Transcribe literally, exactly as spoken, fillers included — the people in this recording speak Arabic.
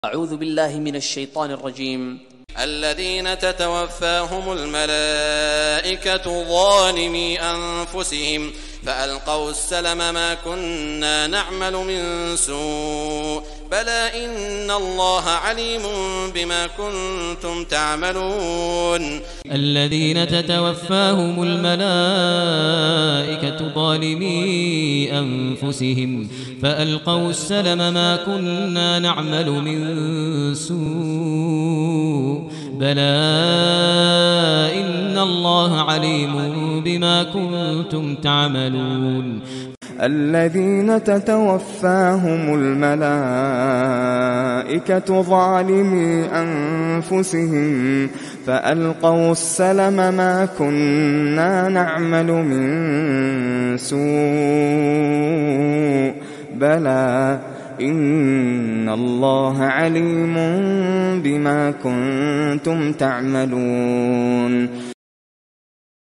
أعوذ بالله من الشيطان الرجيم. الذين تتوفاهم الملائكة ظالمي أنفسهم فألقوا السلم ما كنا نعمل من سوء بلى إن الله عليم بما كنتم تعملون. الذين تتوفاهم الملائكة ظالمي أنفسهم فألقوا السلم ما كنا نعمل من سوء بلى إن الله عليم بما كنتم تعملون. الذين تتوفاهم الملائكة ظالمي أنفسهم فألقوا السلم ما كنا نعمل من سوء بلى إن الله عليم بما كنتم تعملون.